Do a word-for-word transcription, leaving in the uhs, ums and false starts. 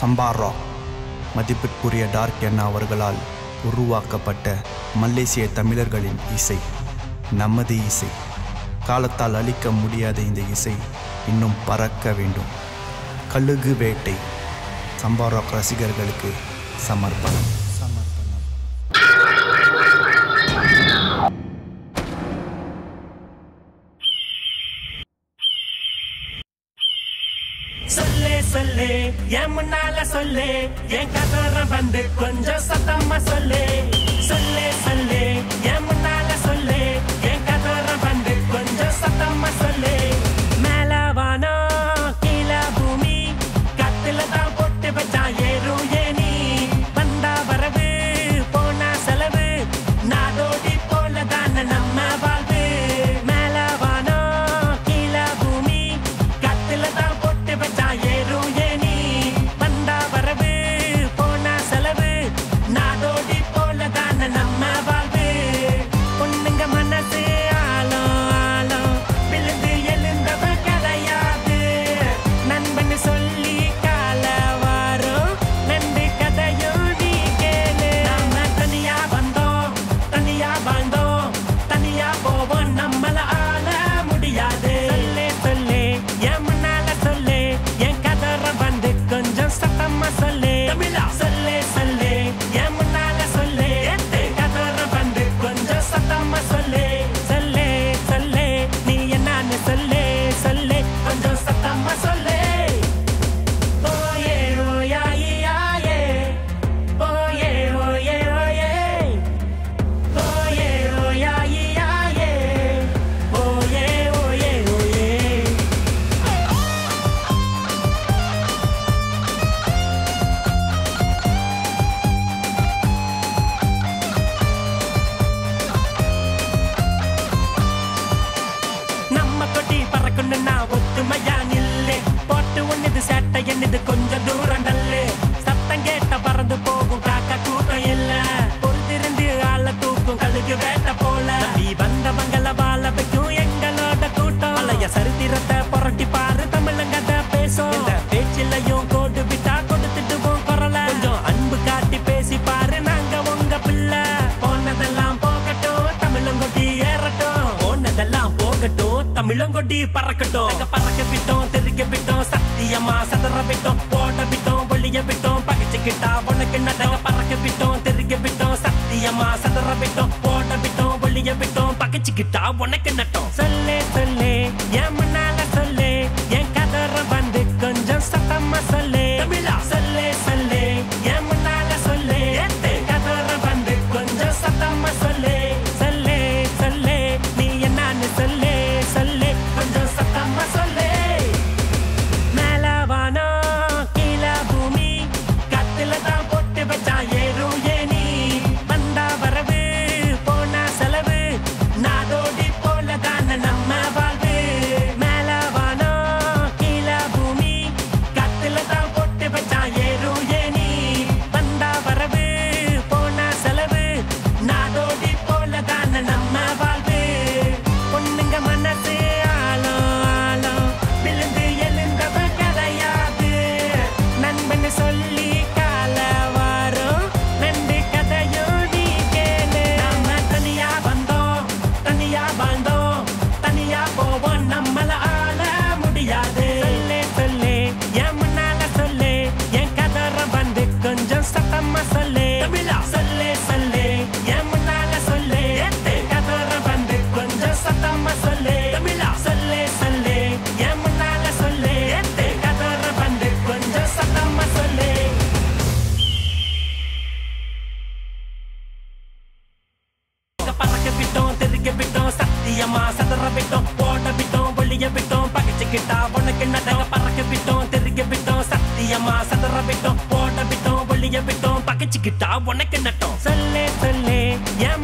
சம்பா rock மதிப்பிற்குரிய dark அண்ணா அவர்களால் உருவாக்கப்பட்ட மலேசிய தமிழர்களின் இசை நமது இசை. காலத்தால் அழிக்க முடியாத இந்த இசை இன்னும் பறக்க வேண்டும். கழுகு வேட்டை சம்பா ராக் ரசிகர்களுக்கு சமர்ப்பணம். சொல்லே சொல்லே என் முன்னால சொல்லே, என் கதற வந்து கொஞ்சம் சத்தமா சொல்லே. சொல்லே சொல்லே என் முன்னால சொல்லே, என் கதற வந்து கொஞ்சம் சத்தமா சொல்லே. மேல வானம் கீழ பூமி, கத்துல தான் போட்டு வச்சா ஏறும் ஏனி. வந்தா வரவு போனா செலவு, நாடோடி போல தானே நம்ம வாழ்வு. மேல வானம் கீழ பூமி, கத்துல தான் போட்டு வச்சா ஏறும் ஏனி. வந்தா வரவு போனா செலவு, நாடோடி போல தானே நம்ம வாழ்வு. பொண்ணுங்க மனசு ஆழம் ஆழம், விழுந்து எழுந்தவ கிடையாது. நண்பன் சொல்லி கால வாரம், நன்றி கதையும் நீ கேளு. நாம தனியா வந்தோம் தனியா வாழ்ந்தோம், தனியா போவோம் நம்மள ஆள முடியாது. சொல்லே சொல்லே என் முன்னால சொல்லே, என் கதற வந்து கொஞ்சம் சத்தமா சொல்லே. சொல்லே சொல்லே என் முன்னால சொல்லே, என் கதற வந்து கொஞ்சம் சத்தமா சொல்லே. சொல்லே சொல்லே நீ என்னன்னு சொல்லே, சொல்லே கொஞ்சம் சத்தமா சொல்லே. ஓயே ஓயாயே ஓயே ஓயே ஓயே ஓயே ஓயாயே ஓயே ஓயே ஓயே. நம்ம கொட்டி பறக்கணும்னா ஒத்துமையா நில்லு, போட்டு ஒண்ணுது சேட்டை என்னது கொஞ்சம் தூரம் தள்ளு. சத்தம் கேட்ட பறந்து போகும் காக்கா கூட்டம் இல்ல, பொறுத்திருந்து ஆள தூக்கும் கழுகு வேட்டை போல. நீ வந்தவங்கள வாழ வைக்கும் எங்களோட கூட்டம். பழைய சரித்திரத்தை புரட்டி பாரு, தமிழங்கத பேசும். இந்த பேச்சிலையும் கோடு விட்டா கொடுத்துட்டுவோம் குரலை. கொஞ்சம் அன்பு காட்டி பேசி பாரு, நாங்க உங்க பிள்ளை. போனதெல்லாம் போகட்டும் தமிழங்கொட்டி ஏறட்டும், போனதெல்லாம் போகட்டும் தமிழங்கொட்டி பறக்கட்டும். நாங்க பறக்க விட்டோம் தெரிக்க விட்டோம், சத்தியமா சதற விட்டோம், போட விட்டோம் ஒளிய விட்டோம், பகிச்சுக்கிட்டா உனக்கு நடங்க. பறக்க விட்டோம் தெரிக்க விட்டோம், சத்தியமா சதற விட்டோம், போட விட்டோம் ஒளிய விட்டோம், பகிச்சுக்கிட்டா உனக்கு நட்டோம். சொல்லே சொல்லே என் முன்னால சொல்லே, என் கதற வந்து கொஞ்சம் சத்தமா சொல்லே. சொல்லே சொல்லே என் முன்னால சொல்லே, என் கதற வந்து கொஞ்சம் சத்தமா சொல்லே. சொல்லே சொல்லே நீ என்னன்னு சொல்லே, சொல்லே கொஞ்சம் சத்தமா சொல்லே. மேல வானம் கீழ பூமி, கத்துல தான் போட்டு வச்சா ஏறும் ஏனி. வந்தா வரவு போனா செலவு, நாடோடி போல தானே நம்ம வாழ்வு. மேல வானம் கீழ பூமி, கத்துல தான் போட்டு வச்சா ஏறும் ஏனி. வந்தா வரவு போனா செலவு, நாடோடி போல தானே நம்ம வாழ்வு. பொண்ணுங்க மனசு ஆழம் ஆழம், விழுந்து எழுந்தவ கிடையாது. நண்பன் சொல்லி கால வாரம், நன்றி கதையும் நீ கேளு. நாம தனியா வந்தோம் தனியா வாழ்ந்தோம், தனியா போவோம் நம்மள ஆள முடியாது. சொல்லே சொல்லே என் முன்னால சொல்லே, என் கதற வந்து கொஞ்சம் சத்தமா சொல்லே. சொல்லே சொல்லே என் முன்னால சொல்லே, என் கதற வந்து கொஞ்சம் சத்தமா சொல்லே. சொல்லே சொல்லே என் முன்னால சொல்லே, என் கதற வந்து கொஞ்சம் சத்தமா சொல்லே. பறக்க விட்டோம் தெரிக்க விட்டோம், சத்தியமா சதற விட்டோம், போட விட்டோம் ஒளிய விட்டோம், பகிச்சுக்கிட்டா உனக்கு நடங்க. பறக்க விட்டோம் தெரிக்க விட்டோம், சத்தியமா சதற விட்டோம், போட விட்டோம் ஒளிய விட்டோம், பகிச்சுக்கிட்டா உனக்கு நட்டோம். சொல்லே சொல்லே என்